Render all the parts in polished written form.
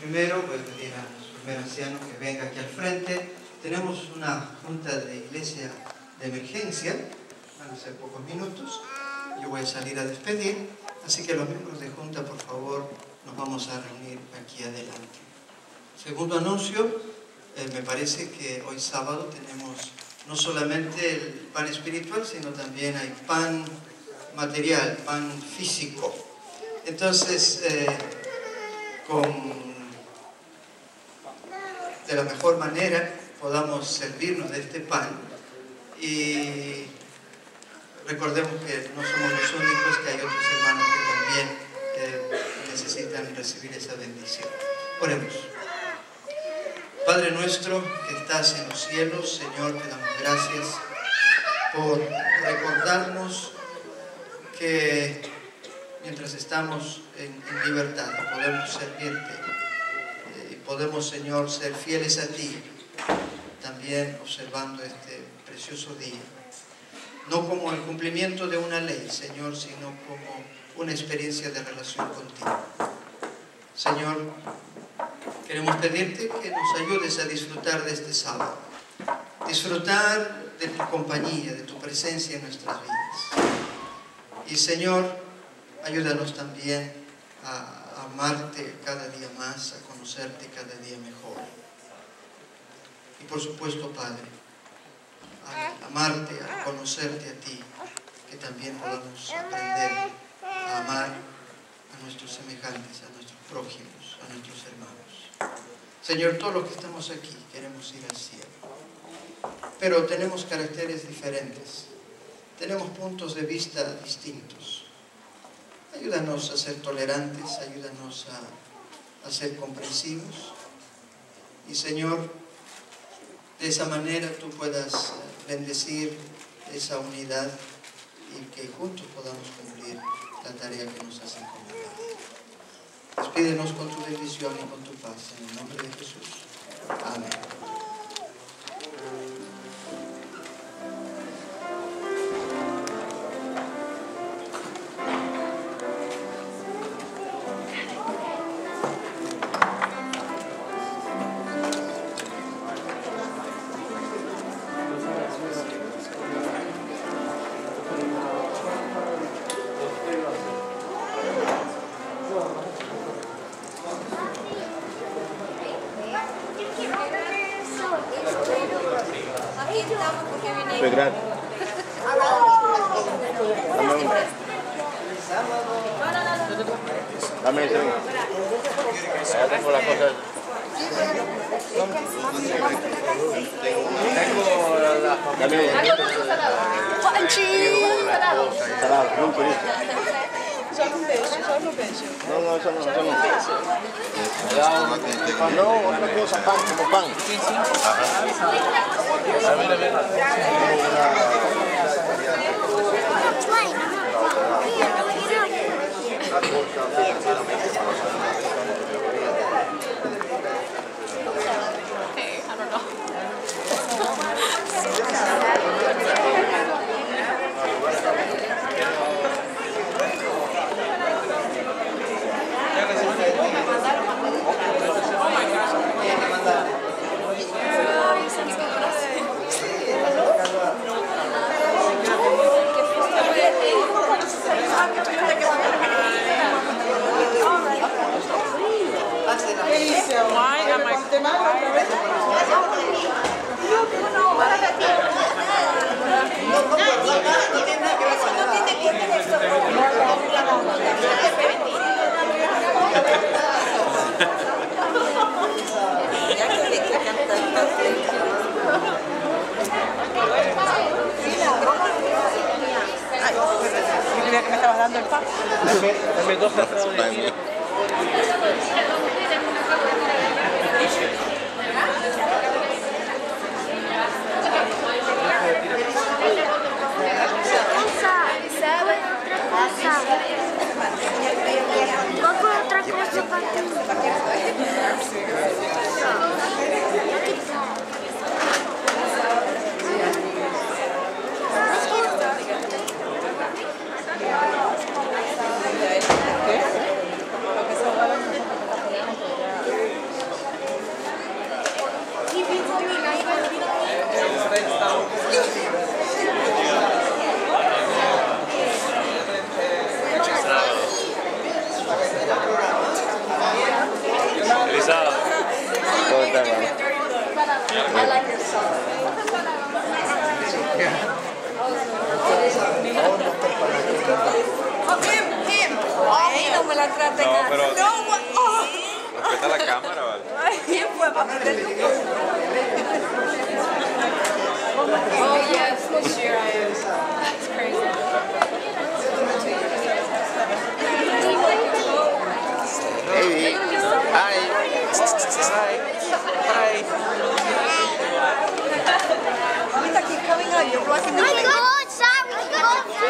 Primero voy a pedir a nuestro primer anciano que venga aquí al frente. Tenemos una junta de iglesia de emergencia, van a ser pocos minutos. Yo voy a salir a despedir, así que los miembros de junta, por favor, nos vamos a reunir aquí adelante. Segundo anuncio, me parece que hoy sábado tenemos no solamente el pan espiritual, sino también hay pan material, pan físico. Entonces, de la mejor manera podamos servirnos de este pan y recordemos que no somos los únicos, que hay otros hermanos que también necesitan recibir esa bendición. Oremos. Padre nuestro que estás en los cielos, Señor, te damos gracias por recordarnos que mientras estamos en libertad podemos servirte y podemos, Señor, ser fieles a ti, también observando este precioso día. No como el cumplimiento de una ley, Señor, sino como una experiencia de relación contigo. Señor, queremos pedirte que nos ayudes a disfrutar de este sábado. Disfrutar de tu compañía, de tu presencia en nuestras vidas. Y Señor, ayúdanos también a amarte cada día más, a conocerte cada día mejor. Y por supuesto, Padre, a amarte, a conocerte a ti, que también podamos aprender a amar a nuestros semejantes, a nuestros prójimos, a nuestros hermanos. Señor, todos los que estamos aquí queremos ir al cielo, pero tenemos caracteres diferentes, tenemos puntos de vista distintos. Ayúdanos a ser tolerantes, ayúdanos a ser comprensivos y, Señor, de esa manera tú puedas bendecir esa unidad y que juntos podamos cumplir la tarea que nos has encomendado. Despídenos con tu bendición y con tu paz, en el nombre de Jesús. Amén. Fue gratis. Dame ese. Ya tengo las cosas. Dame. Salado, muy bonito. No, eso no. No, otra cosa, pan, como pan. Que me estabas dando el pan. Dame dos atrás. Otra cosa para ti. maltraten No, a... pero- No, oh. Respeta la cámara, ¿vale? Ay, ¿quién fue para meterle un poco? Oh yes, this year I am. That's crazy. Hey, hi. Ahorita keep coming out, you're blocking the We way. go outside. We go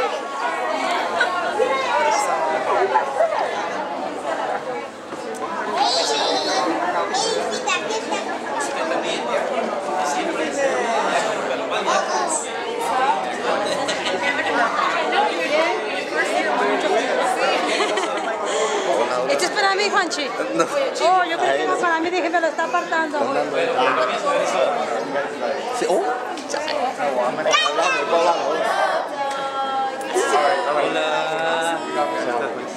¿Este es para mí, Juanchi? No. Oh, yo creo que no para mí, dije, me lo está apartando. Sí, oh. Hola.